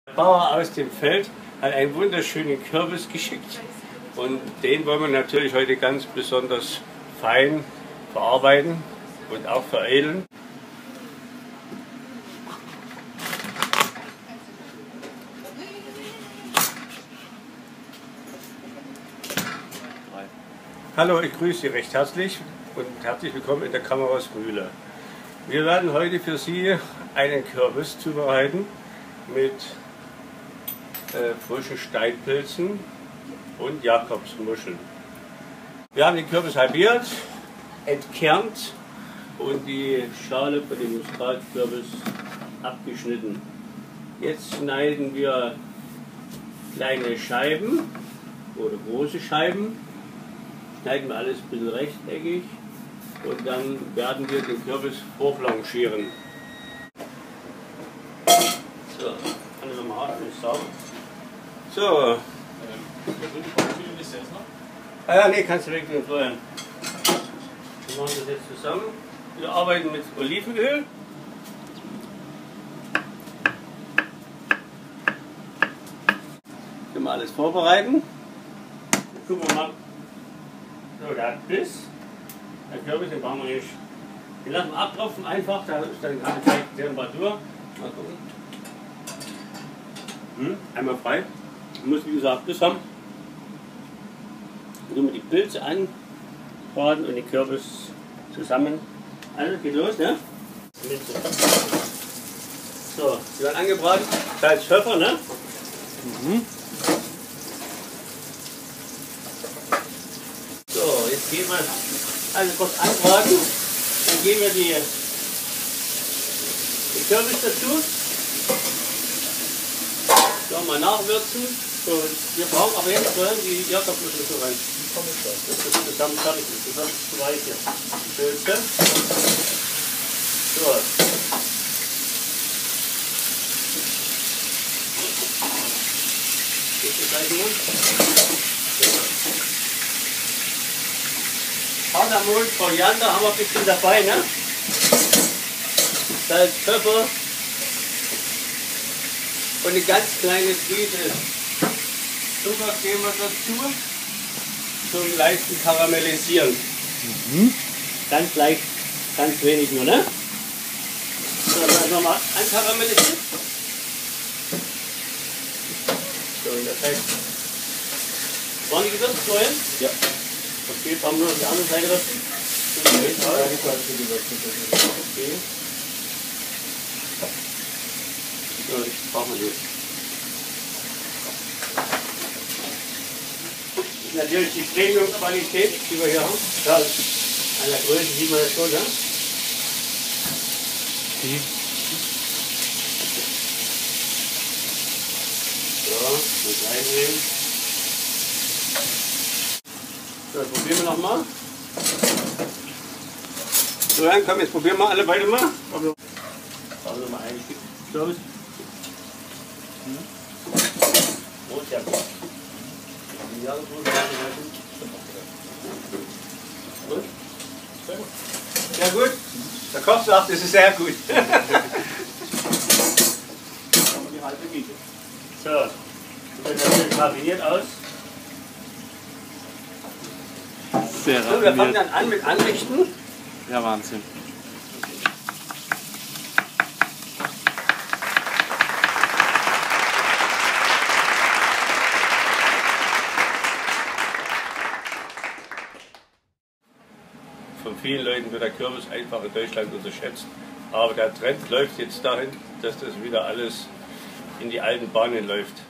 Der Bauer aus dem Feld hat einen wunderschönen Kürbis geschickt und den wollen wir natürlich heute ganz besonders fein verarbeiten und auch veredeln. Hallo, ich grüße Sie recht herzlich und herzlich willkommen in der Kammerersmühle. Wir werden heute für Sie einen Kürbis zubereiten mit frischen Steinpilzen und Jakobsmuscheln. Wir haben den Kürbis halbiert, entkernt und die Schale von dem Muskatkürbis abgeschnitten. Jetzt schneiden wir kleine Scheiben oder große Scheiben. Schneiden wir alles ein bisschen rechteckig und dann werden wir den Kürbis hochblanchieren. So, kann ich nochmal sauber. So. Ah ja, nee, kannst du wegnehmen vorher. Wir machen das jetzt zusammen. Wir arbeiten mit Olivenöl. Können wir alles vorbereiten. Gucken wir mal. So, der hat Biss. Der Kürbis, den brauchen wir nicht. Den lassen wir abtropfen einfach, da ist dann keine Temperatur. Mal gucken. Einmal frei. Muss wie gesagt Biss haben. Dann tun wir die Pilze anbraten und den Kürbis zusammen. Also geht los, ne? So, die werden angebraten. Salz, Pfeffer, ne? So, jetzt geben wir alles kurz anbraten. Dann geben wir den Kürbis dazu. So, mal nachwürzen. So, wir brauchen aber jetzt die Jakobsmuscheln so rein. Das ist zusammen fertig. Das wird zu weich hier. Pilze. So. Kardamom, Koriander haben wir ein bisschen dabei, ne? Salz, Pfeffer und eine ganz kleine Prise Zucker geben wir dazu zum leichten Karamellisieren. Ganz leicht, ganz wenig nur, ne? So, dann nochmal ankaramellisiert. So, das heißt, waren die gewürzt vorhin? Ja. Okay, jetzt haben wir nur auf die andere Seite das. Okay. So, ich brauche mal das. Das ist natürlich die Premium-Qualität, die wir hier haben. Ja, an der Größe sieht man das schon, ne? So, mit reindrehen. So, jetzt probieren wir nochmal. So, dann komm, jetzt probieren wir alle beide mal. Brauchen wir mal ein Stück Kürbis. Wo ist der Bock? Ja, gut. Sehr gut. Der Koch sagt, es ist sehr gut. Die halbe Miete. So, das sieht natürlich raffiniert aus. Sehr so, wir fangen dann an mit Anrichten. Ja, Wahnsinn. Von vielen Leuten wird der Kürbis einfach in Deutschland unterschätzt. Aber der Trend läuft jetzt dahin, dass das wieder alles in die alten Bahnen läuft.